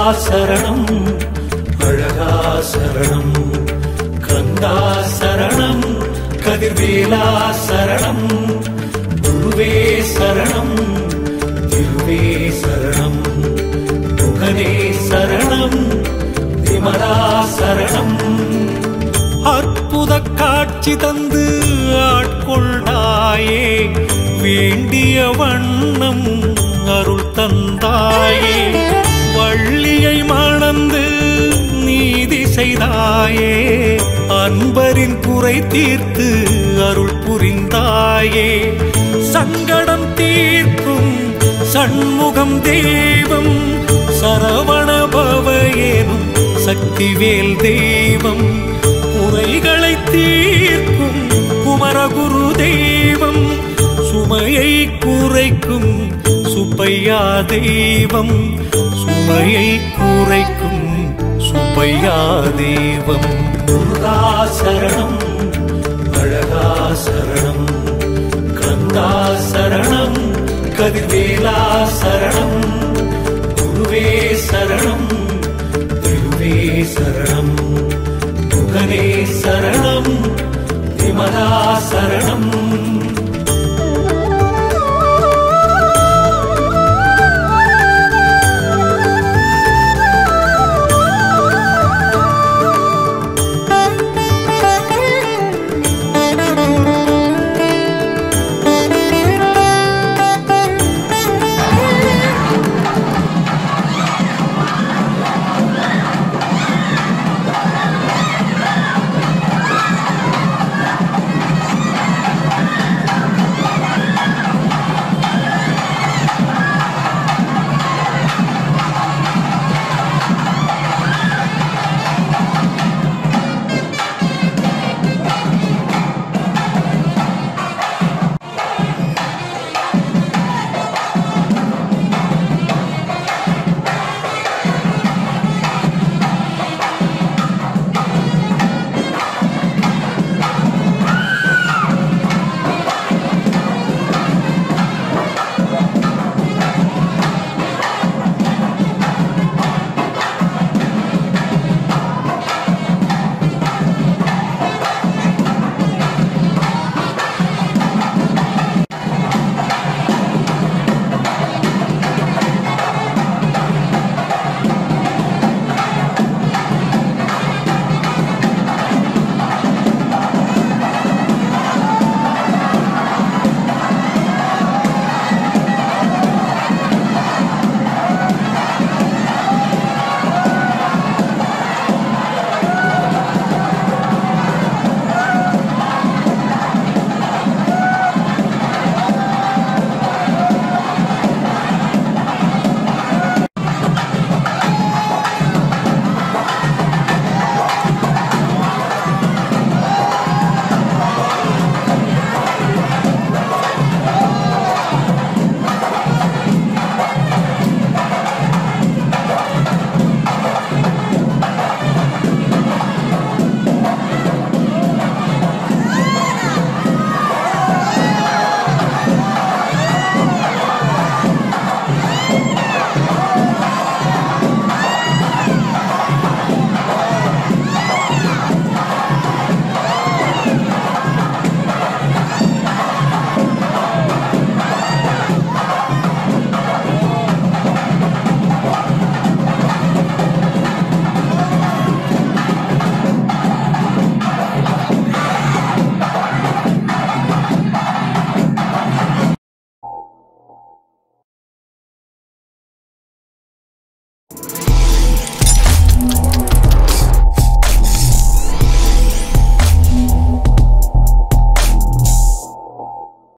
சரணம் அழகா சரணம் கந்தா சரணம் கதிர்வேலா சரணம் குருவே சரணம் திருவே சரணம் முகனே சரணம் விமலா சரணம். அற்புத காட்சி தந்து ஆட்கொண்டாயே வேண்டிய வண்ணம் அருள் தந்தாயே வள்ளியை மணந்து நீதி செய்தாயே அன்பரின் குறை தீர்த்து அருள் புரிந்தாயே சங்கடம் தீர்க்கும் சண்முகம் தெய்வம் சரவண பவ எனும் சக்திவேல் தெய்வம் குறைகளை தீர்க்கும் குமரகுரு தெய்வம் சுமையை குறைக்கும் சுப்பையா தெய்வம் சுமையை குறைக்கும் சுப்பையா தெய்வம். முருகா சரணம் அழகா சரணம் கந்தா சரணம் கதிர்வேலா சரணம்